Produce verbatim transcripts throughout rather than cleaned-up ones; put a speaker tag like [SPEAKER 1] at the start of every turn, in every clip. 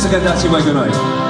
[SPEAKER 1] să cântați și voi cu noi.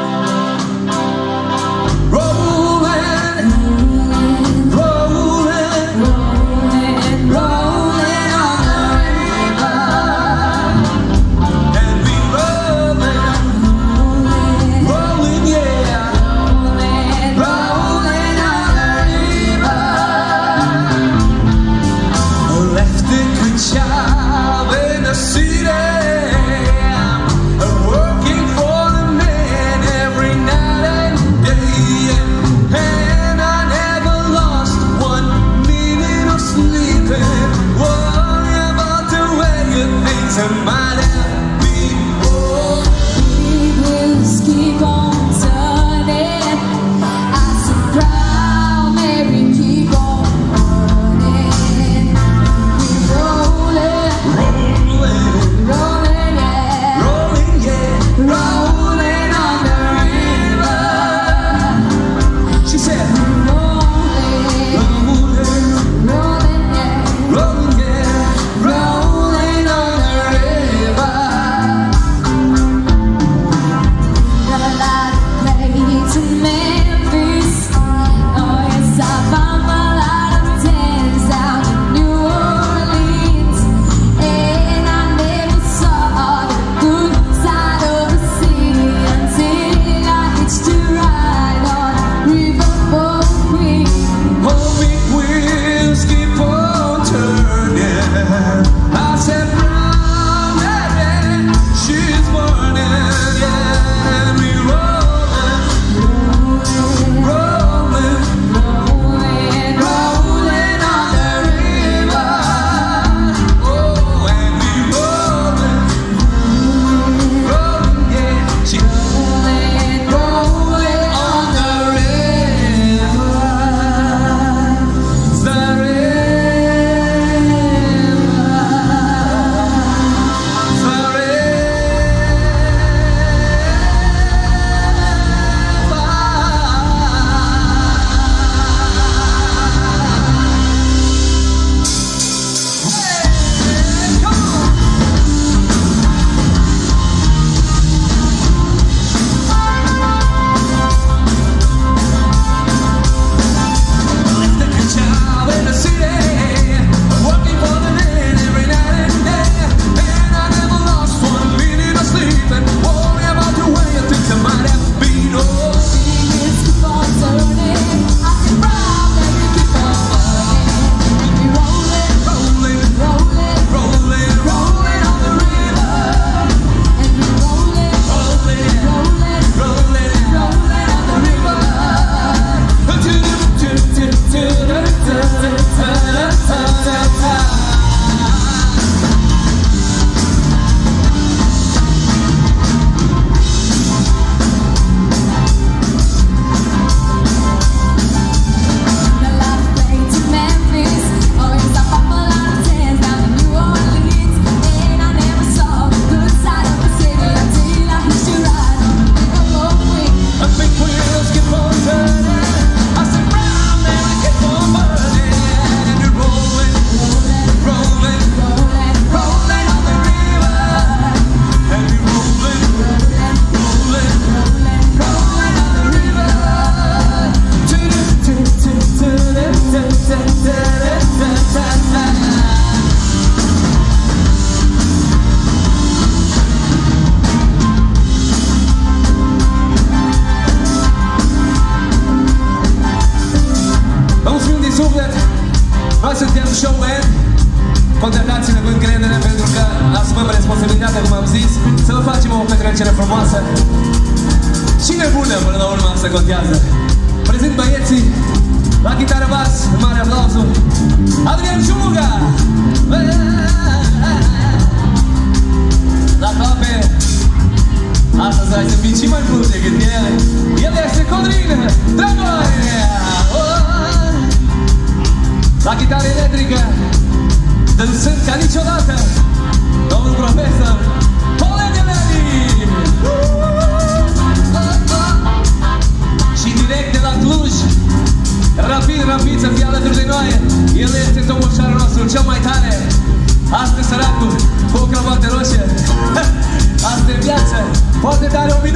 [SPEAKER 1] Noi suntem showman. Contratați-ne cu încredere pentru că asumăm responsabilitatea, cum am zis, să vă facem o petrecere frumoasă și nebună, până la urmă, asta contează. Prezint băieții la chitară bas, mare aplausul, Adrian Ciumuga! La clape, astăzi hai să fii și mai mult decât ele. El este Codrin Dragoaia! La chitară electrică, dansând ca niciodată, domnul profesor Poleneleli! Și direct de la Cluj, rapid, rapid să fie alături de noi, el este toboșarul nostru cel mai tare. Astăzi săracul, cu o cravată roșie. Asta e viață, poate tare o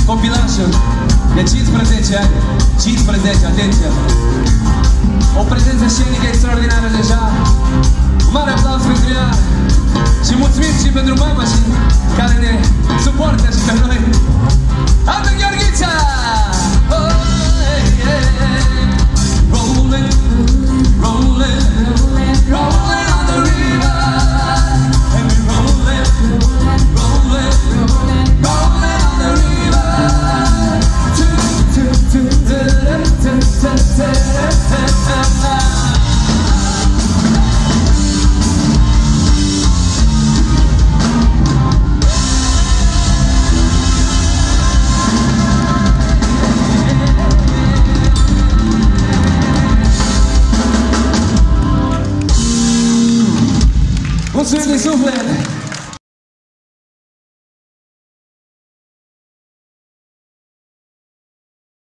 [SPEAKER 1] copilașul de cincisprezece ani. cincisprezece, atenție! O prezență scenică extraordinară deja. Mare aplauz pentru ea. Și mulțumim și pentru mama și care ne suportă și pe noi. Adu Gheorghița! Oh, hey, hey. Rolling, rolling, rolling on the river. And we rolling, rolling, rolling on the river. Mulțumim din suflet!